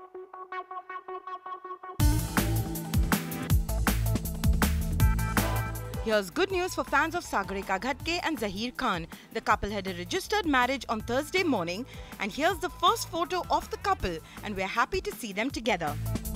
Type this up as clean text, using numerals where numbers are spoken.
Here's good news for fans of Sagarika Ghatke and Zahir Khan. The couple had a registered marriage on Thursday morning, and here's the first photo of the couple, and we're happy to see them together.